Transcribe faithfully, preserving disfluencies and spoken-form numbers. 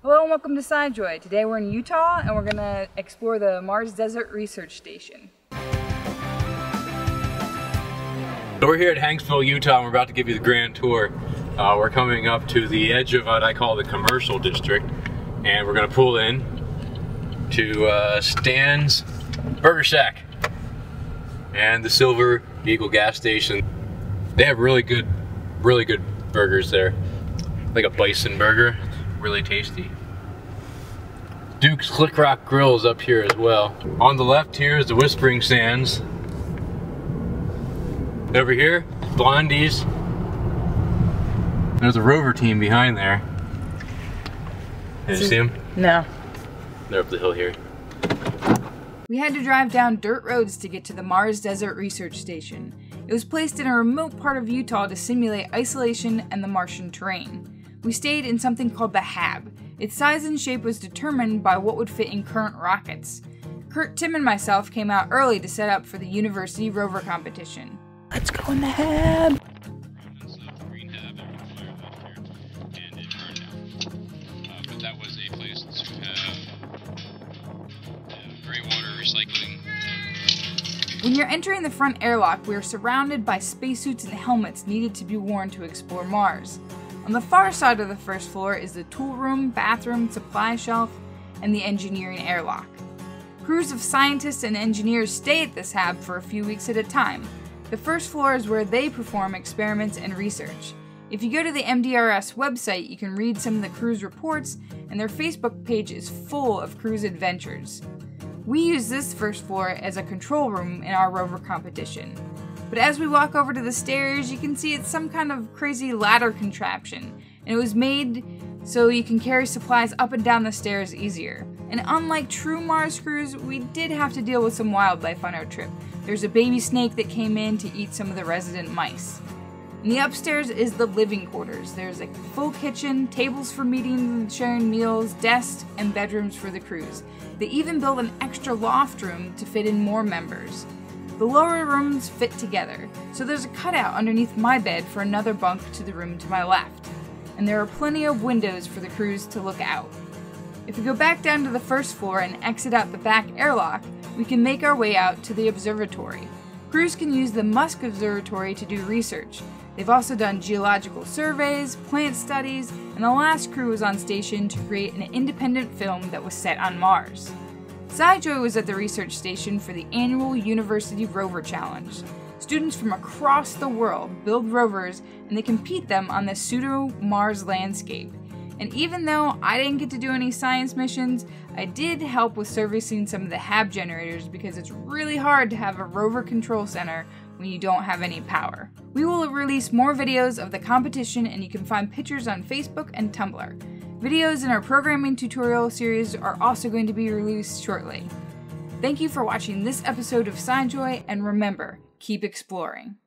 Hello and welcome to SciJoy. Today we're in Utah and we're going to explore the Mars Desert Research Station. So we're here at Hanksville, Utah, and we're about to give you the grand tour. Uh, we're coming up to the edge of what I call the commercial district, and we're going to pull in to uh, Stan's Burger Shack and the Silver Eagle gas station. They have really good, really good burgers there. Like a bison burger, really tasty. Duke's Click Rock Grill is up here as well. On the left here is the Whispering Sands. Over here, Blondie's. There's a rover team behind there. Did you see them? No. They're up the hill here. We had to drive down dirt roads to get to the Mars Desert Research Station. It was placed in a remote part of Utah to simulate isolation and the Martian terrain. We stayed in something called the Hab. Its size and shape was determined by what would fit in current rockets. Kurt, Tim, and myself came out early to set up for the university rover competition. Let's go in the Hab! That was a place to have gray water recycling. When you're entering the front airlock, we are surrounded by spacesuits and helmets needed to be worn to explore Mars. On the far side of the first floor is the tool room, bathroom, supply shelf, and the engineering airlock. Crews of scientists and engineers stay at this Hab for a few weeks at a time. The first floor is where they perform experiments and research. If you go to the M D R S website, you can read some of the crew's reports, and their Facebook page is full of crew's adventures. We use this first floor as a control room in our rover competition. But as we walk over to the stairs, you can see it's some kind of crazy ladder contraption, and it was made so you can carry supplies up and down the stairs easier. And unlike true Mars crews, we did have to deal with some wildlife on our trip. There's a baby snake that came in to eat some of the resident mice. And the upstairs is the living quarters. There's a full kitchen, tables for meetings and sharing meals, desks, and bedrooms for the crews. They even built an extra loft room to fit in more members. The lower rooms fit together, so there's a cutout underneath my bed for another bunk to the room to my left. And there are plenty of windows for the crews to look out. If we go back down to the first floor and exit out the back airlock, we can make our way out to the observatory. Crews can use the Musk Observatory to do research. They've also done geological surveys, plant studies, and the last crew was on station to create an independent film that was set on Mars. SciJoy was at the research station for the annual University Rover Challenge. Students from across the world build rovers and they compete them on the pseudo-Mars landscape. And even though I didn't get to do any science missions, I did help with servicing some of the Hab generators because it's really hard to have a rover control center when you don't have any power. We will release more videos of the competition, and you can find pictures on Facebook and Tumblr. Videos in our programming tutorial series are also going to be released shortly. Thank you for watching this episode of SciJoy, and remember, keep exploring.